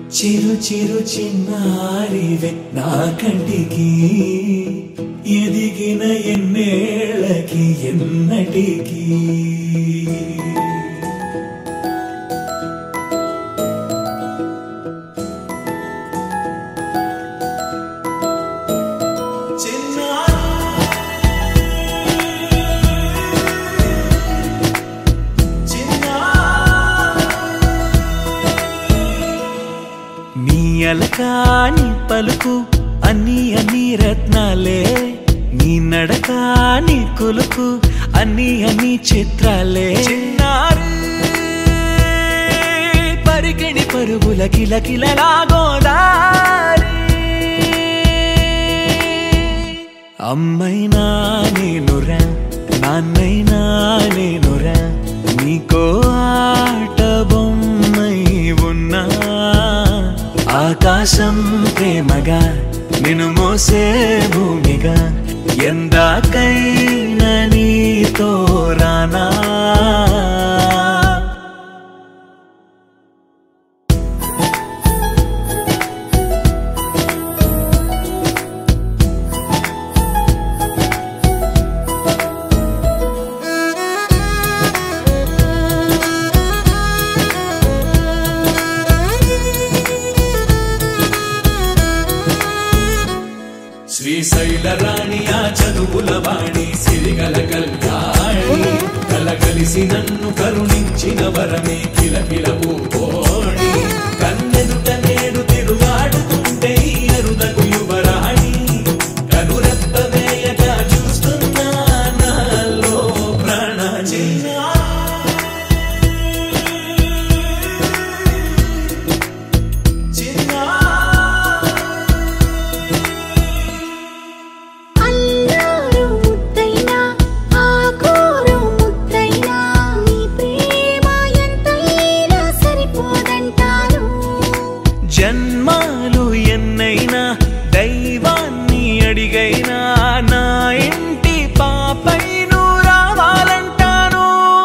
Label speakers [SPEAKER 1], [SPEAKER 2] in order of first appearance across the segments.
[SPEAKER 1] చిరు చిరు చిన్నారివే నా కంటికి ఎదిగిన ఎన్నేళ్ళకి ఎన్నటికి అలకాని పలుకు అన్ని అన్ని రత్నాలే నీ నడకాని కులుకు అన్ని అన్ని చిత్రాలే చిన్నారు పరికిణి పరుగుల కిలకిలలాగోదారి అమ్మైనా నేనురా నాన్నైనా నేనురా నీకో ఆట బొమ్మై ఉన్నా ఆకాశం ప్రేమగా నిన్ను మోసే భూమిగా ఎందాకైనా నీతో రానా శ్రీశైల రాణియా చదువుల వాణి సిరిగల కళ్యాణి కలగలిసి నన్ను కరుణించిన వరమే కిలకిల పూకోణి కన్నెదుట నేడు తిరుగాడుతుంటే అరుదకు యువరాణి కనురెప్ప వేయక చూస్తున్నా నాలో ప్రాణ జన్మాలు ఎన్నైనా దైవాన్ని అడిగైనా నా ఇంటి పాపై నువ్వు రావాలంటాను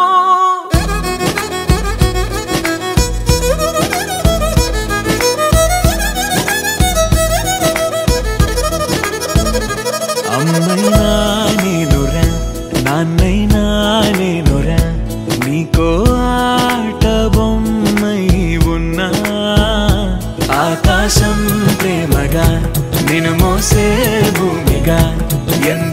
[SPEAKER 1] అమ్మైనా నేనురా నాన్నైనా నేనురా నీకో ఆట బొమ్మై ఉన్నా ఆకాశం ప్రేమగా నిన్ను మోసే భూమిగా